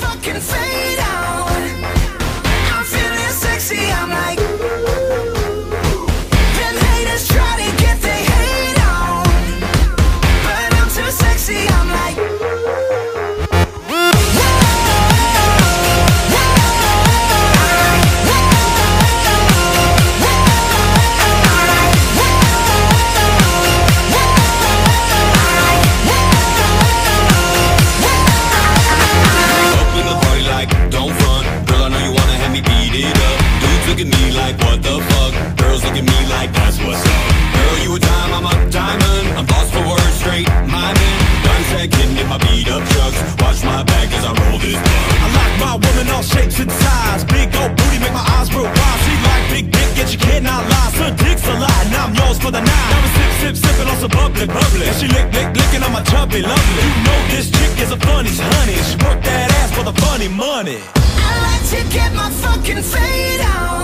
fucking fade out. I'm feeling sexy, I'm like, them haters try to get their hate on, but I'm too sexy, I'm like, look at me like, what the fuck? Girls look at me like, that's what's up. Girl, you a dime, I'm a diamond. I'm lost for words, straight miming. Done second in my beat up trucks. Watch my back as I roll this blunt. I like my woman all shapes and size. Big old booty make my eyes real wide. She like big dick and she cannot lie. So dick's a lie, now I'm yours for the night. Now we sipping on some bubbly. And she licking on my chubby lovely. You know this chick is a funny honey. She work that ass for the funny money. I like to get my fucking fade out.